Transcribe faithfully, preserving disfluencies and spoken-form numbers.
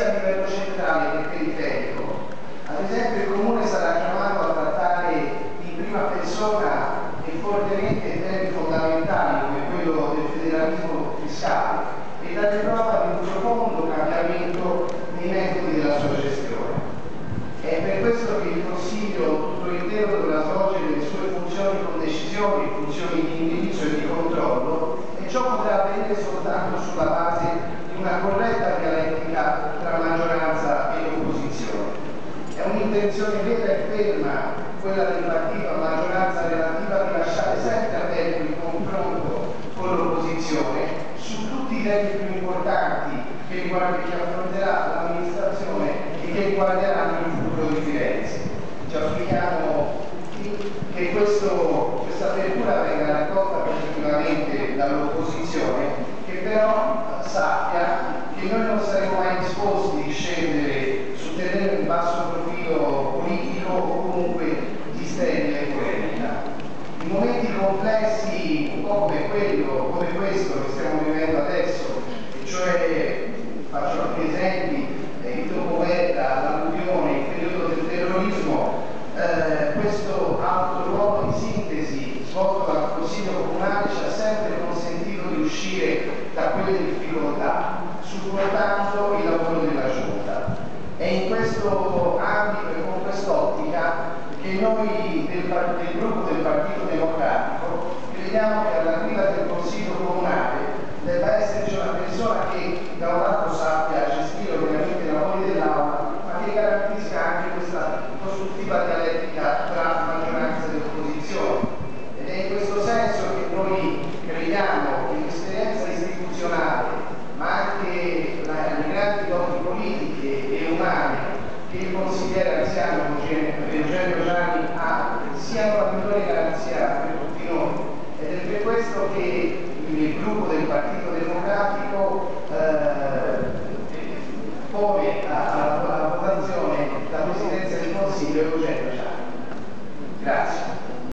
sia a livello centrale che periferico. Ad esempio il Comune sarà chiamato a trattare in prima persona e fortemente temi fondamentali come quello del federalismo fiscale e dare prova di un profondo cambiamento nei metodi della sua gestione. È per questo che il Consiglio tutto intero dovrà svolgere le sue funzioni con decisioni, funzioni di indirizzo e di controllo, e ciò potrà avvenire soltanto sulla base di una corretta dialettica tra maggioranza e opposizione. È un'intenzione vera e ferma quella del partito a maggioranza relativa di lasciare sempre aperto il confronto con l'opposizione su tutti i temi più importanti che riguardano chi affronterà l'amministrazione e che riguarderanno il futuro di Firenze. Ci auspichiamo che questo, questa apertura venga raccolta positivamente dall'opposizione, che però sappia che noi non saremo mai disposti a scendere su terreno di basso profilo politico o comunque di sterile polemica. In momenti complessi, un po' come quello, come questo che stiamo vivendo adesso, e cioè, faccio alcuni esempi, il dopoguerra, l'alluvione, il periodo del terrorismo, eh, questo alto ruolo di sintesi svolto dal Consiglio Comunale ci ha sempre consentito di uscire da quelle difficoltà, supportando il lavoro della Giunta. È in questo ambito e con quest'ottica che noi del, del gruppo del Partito Democratico crediamo che alla guida del Consiglio Comunale debba esserci una persona che da un lato sappia gestire ovviamente i lavori dell'Aula, ma che garantisca anche questa costruttiva dialettica tra maggioranza e opposizione. Ed è in questo senso che noi crediamo che l'esperienza istituzionale, ma anche la, le grandi doti politiche e umane che il consigliere anziano Eugenio Gianni ha, siano la migliore garanzia per tutti noi. Ed è per questo che il gruppo del Partito Democratico